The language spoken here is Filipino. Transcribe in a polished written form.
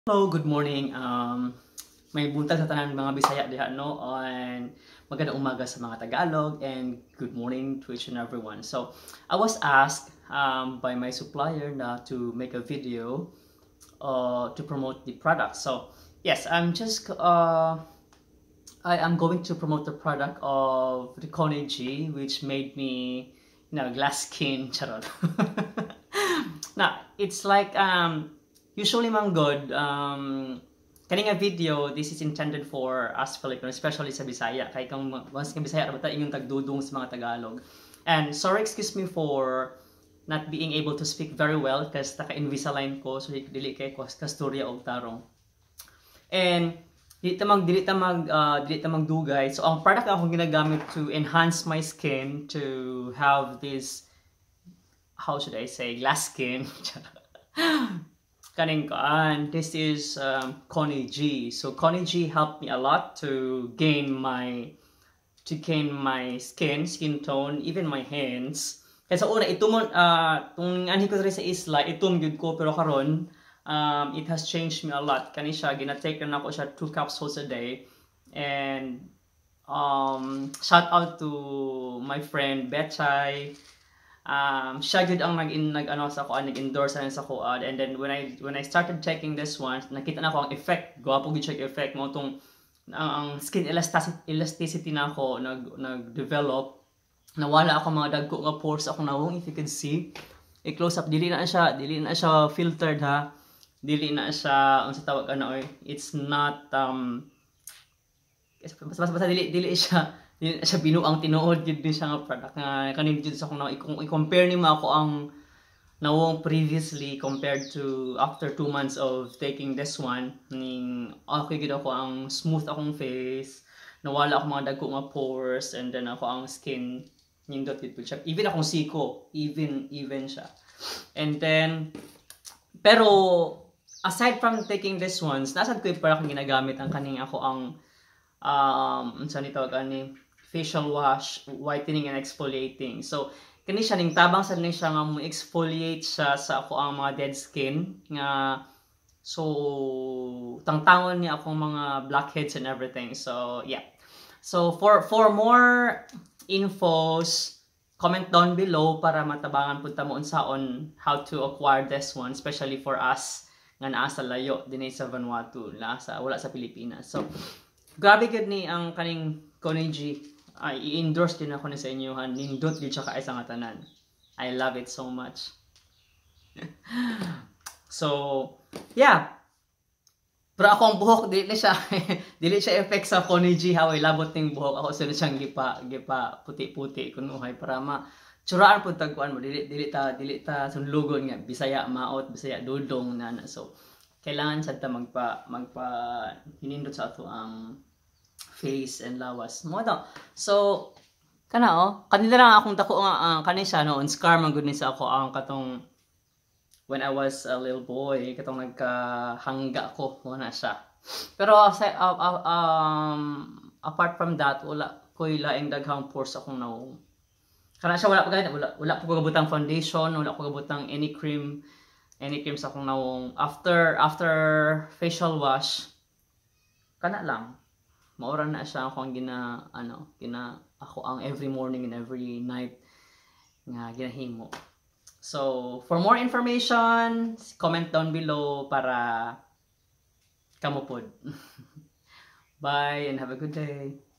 Hello, good morning. May buntag sa tanan mga Bisaya diha no and magandang umaga sa mga Tagalog and good morning to each and everyone. So, I was asked by my supplier na to make a video to promote the product. So, yes, I am going to promote the product of the Kone G, which made me, glass skin. Charot. Now, it's like usually manggod kani nga video, this is intended for us Filipinos, especially sa Bisaya. Kay kung once ka Bisaya ra bata inyong tagdudong sa mga Tagalog. And sorry, excuse me for not being able to speak very well kasi taka-Invisalign ko, so dili kay kasturya og tarong. And dili ta magdugay. So ang product akong ginagamit to enhance my skin to have this, how should I say, glass skin. This is Kone G. So Kone G helped me a lot to gain my skin tone, even my hands. Kaya sa una itumon tung anhi ko sa isla itum gyud ko, pero karon it has changed me a lot. Kani siya gina-take na ako siya 2 capsules a day. And shout out to my friend Betchay. Siya gud ang nag-endorse sa ko, and then when I started taking this one, nakita na ko ang effect, gwapo gid siya effect mo tong ang skin elasticity na ako nag-develop. Nawala ako mga dagko nga pores ako nawong, if you can see. I-close up, dili na siya filtered ha. Dili na siya unsa tawag it's not basta dili siya binuang tinuod gid din siya nga product nga kanin jud sa kung i-compare nimo ako ang nawong previously compared to after 2 months of taking this one, ning okay gid ako, ang smooth akong face, nawala ako mga dagko nga pores, and then ako ang skin nindot gid siya, even akong siko, even siya. And then pero aside from taking this ones, nasad ko para akong ginagamit ang kaning ako ang unsa ni tawag ani facial wash, whitening and exfoliating. So kani siya ning tabang sa ni siya nga mo exfoliate siya sa ako ang mga dead skin nga, so tangtangon niya akong mga blackheads and everything. So yeah. So for more infos, comment down below para matabangan pud ta mo unsaon how to acquire this one, especially for us nga naa sa layo dinay sa Vanuatu, wala sa Pilipinas. So grabe gud ni ang kaning Kone G. I-endorse din ako ni sa inyo, nindot gid siya kaaysa nga tanan. I love it so much. So yeah, pero ako ang buhok dili siya effect sa Kone G, how labot ning buhok ako, sunod siyang gipa puti-puti kunuhay para tsuraan pud tagkuan mo, dili ta sunlugon nga Bisaya maot, Bisaya dudong na. So kailangan sad ta magpa hinindot sa ato ang face and lawas mo daw. So kanila lang akong dako nga kani siya on scar man gud ni sa ako ang katong when I was a little boy, katong nagkahangga ko mo na siya. Pero apart from that, wala koy laing daghang pores akong nawong. Kana siya wala ko gabutang foundation, wala ko gabutang any cream sa akong nawong. After facial wash, kana lang maura na siya ako ang ako ang every morning and every night nga ginahimo. So for more information, comment down below para kamo pod. Bye and have a good day.